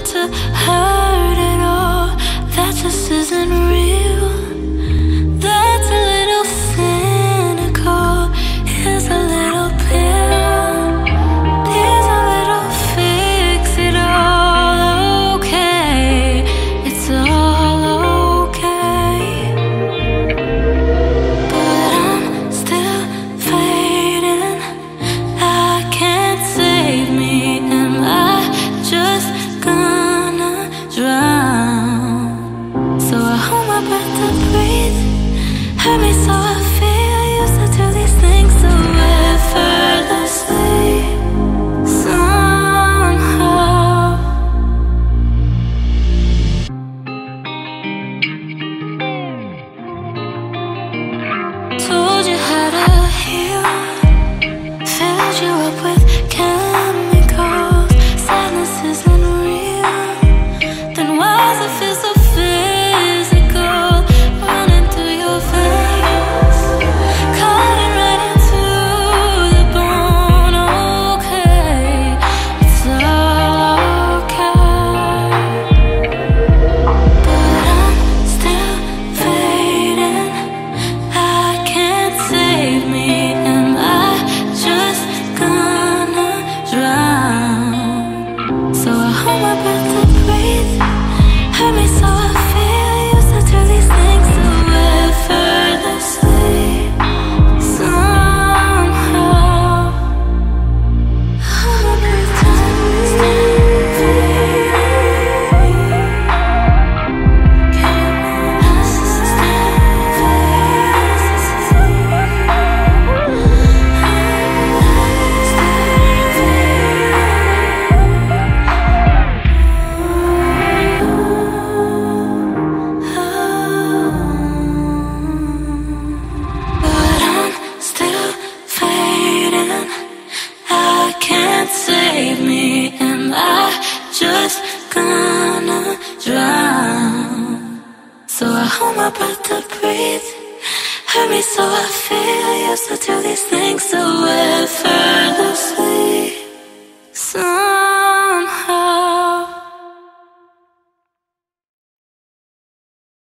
but to hurt it all, that just isn't real. That's a little cynical. Here's a little pill. Here's a little fix it all. Okay, it's all okay. But I'm still fading. I can't save me. Am I just gonna drown? So I hold my breath to breathe. Hurt me so I feel. Used to do these things so effortlessly. Somehow told you how to heal, filled you up with chemicals. Sadness isn't real. Then why does it feel so physical? Running through your veins, cutting right into the bone. Okay, it's all okay. But I'm still fading. I can't save me. Am I just gonna drown? So I hold my breath to breathe. Hurt me so I feel. Used to do these things so effortlessly. Somehow hold my breath to breathe. But I'm still fading. I can't save me. Am I just gonna drown? So I hold my breath to breathe. Hurt me so I feel. Used to do these things so effortlessly.